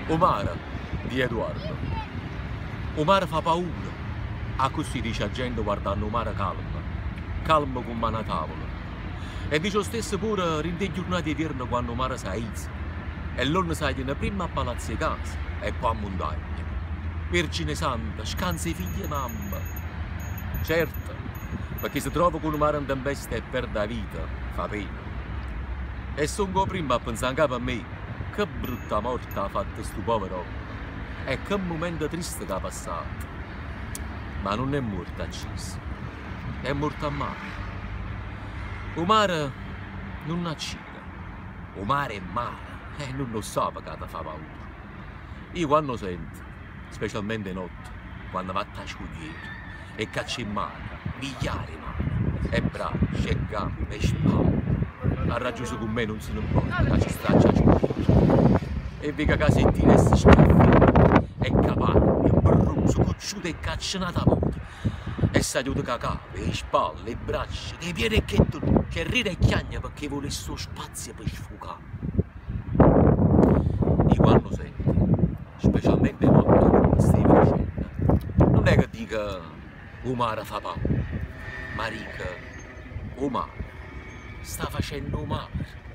Omar di Edoardo. Omar fa paura. A così dice la gente guardando Omar calmo. Calmo come una tavola. E dice lo stesso pure rinde giornate di eterno quando Omar si aizza. E loro salgono prima a palazzo di casa e poi a montagna. Vergine Santa, scansa i figli e mamma. Certo, perché se trova con Omar in tempesta e perde la vita, fa pena. E sono prima a pensare a me, che brutta morte ha fatto sto povero uomo. E che momento triste che ha passato. Ma non è morto a Cis, è morto a mare. Omar non ha cina, Omar è mare e non lo sa perché ti fa paura. Io quando sento, specialmente notte, quando va a scudiere e caccia in mano, migliaia di mani, e braccia, e gambe, e spalle, ha raggiunto con me non se ne importa, che ci straccia giù. E vega che sentire si schiaffi, e caparbi, e berruso, cucciuto e caccionata vuota. E si aiuta cacao, le spalle, le braccia, le piedi e che ride e chiagna perché vuole il suo spazio per sfogare. E quando sento, specialmente notte come stai dicendo, non è che dica Omar fa paura, ma dica Omar sta facendo male.